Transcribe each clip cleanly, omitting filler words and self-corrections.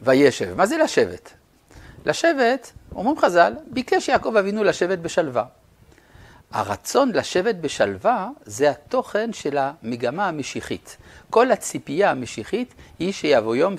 וישב. מה זה לשבת? לשבת, אומרים חז"ל, ביקש יעקב אבינו לשבת בשלווה. הרצון לשבת בשלווה זה התוכן של המגמה המשיחית. כל הציפייה המשיחית היא שיבוא יום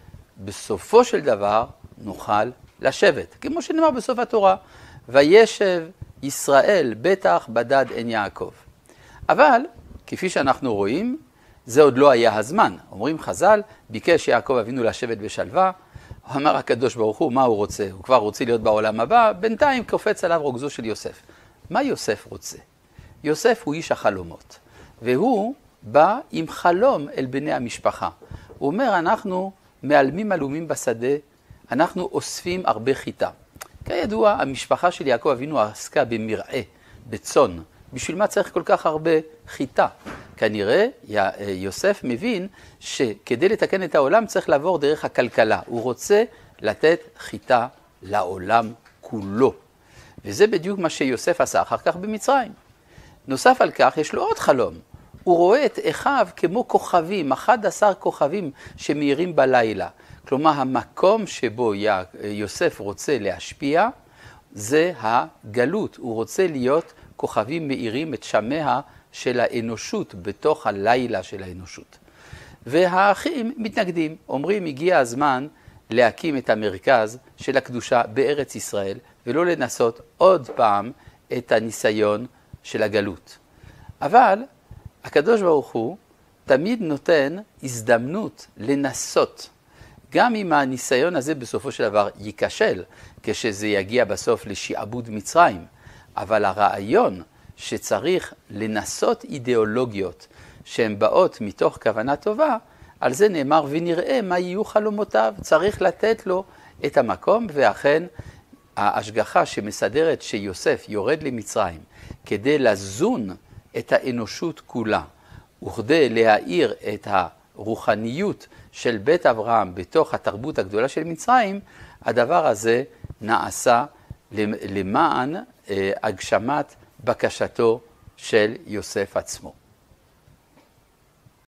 שבסופו של דבר נוכל לשבת. כמו שנאמר בסוף התורה, וישב ישראל בטח בדד עין יעקב. אבל, כפי שאנחנו רואים, זה עוד לא היה הזמן. אומרים חז"ל, ביקש יעקב אבינו לשבת בשלווה, אמר הקדוש ברוך הוא, מה הוא רוצה? הוא כבר רוצה להיות בעולם הבא, בינתיים קופץ עליו רוגזו של יוסף. מה יוסף רוצה? יוסף הוא איש החלומות, והוא בא עם חלום אל בני המשפחה. הוא אומר, אנחנו מעלמים עלומים בשדה, אנחנו אוספים הרבה חיטה. כידוע, המשפחה של יעקב אבינו עסקה במרעה, בצאן. בשביל מה צריך כל כך הרבה חיטה? כנראה יוסף מבין שכדי לתקן את העולם צריך לעבור דרך הכלכלה. הוא רוצה לתת חיטה לעולם כולו. וזה בדיוק מה שיוסף עשה אחר כך במצרים. נוסף על כך, יש לו עוד חלום. הוא רואה את אחיו כמו כוכבים, 11 כוכבים שמאירים בלילה. כלומר, המקום שבו יוסף רוצה להשפיע, זה הגלות. הוא רוצה להיות כוכבים מאירים את שמיה של האנושות בתוך הלילה של האנושות. והאחים מתנגדים, אומרים, הגיע הזמן להקים את המרכז של הקדושה בארץ ישראל, ולא לנסות עוד פעם את הניסיון של הגלות. אבל הקדוש ברוך הוא תמיד נותן הזדמנות לנסות. גם אם הניסיון הזה בסופו של דבר ייכשל, כשזה יגיע בסוף לשעבוד מצרים. אבל הרעיון שצריך לנסות אידיאולוגיות שהן באות מתוך כוונה טובה, על זה נאמר ונראה מה יהיו חלומותיו. צריך לתת לו את המקום, ואכן ההשגחה שמסדרת שיוסף יורד למצרים כדי לזון את האנושות כולה, וכדי להאיר את הרוחניות של בית אברהם בתוך התרבות הגדולה של מצרים, הדבר הזה נעשה למען הגשמת בקשתו של יוסף עצמו.